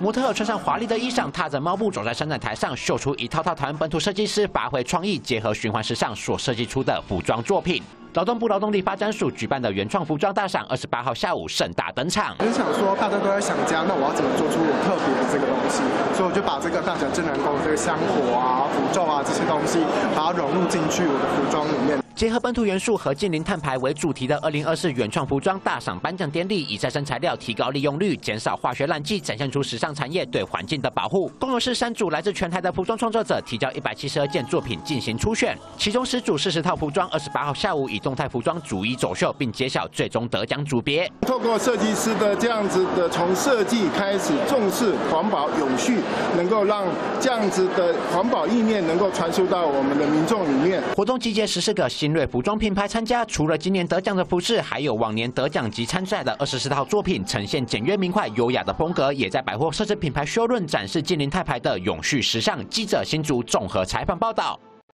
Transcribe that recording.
模特儿穿上华丽的衣裳，踏着猫步走在伸展台上，秀出一套台湾本土设计师发挥创意，结合循环时尚所设计出的服装作品。 劳动部劳动力发展署举办的原创服装大赏，28号下午盛大登场。 我就想说，大家都在想家，那我要怎么做出我特别的这个东西？所以我就把这个大甲镇南宫这个香火啊、符咒啊这些东西，把它融入进去我的服装里面。 结合本土元素和近零碳排为主题的2024原创服装大赏颁奖典礼，以再生材料提高利用率，减少化学烂剂，展现出时尚产业对环境的保护。共有13组来自全台的服装创作者提交172件作品进行初选，其中10组40套服装，28号下午以动态服装逐一走秀，并揭晓最终得奖组别。 透过设计师的这样子的从设计开始重视环保永续，能够让这样子的环保意念能够传输到我们的民众里面。 活动集结14个新锐服装品牌参加，除了今年得奖的服饰，还有往年得奖及参赛的24套作品，呈现简约明快、优雅的风格，也在百货奢侈品牌showroom展示近零碳排的永续时尚。记者新竹综合采访报道。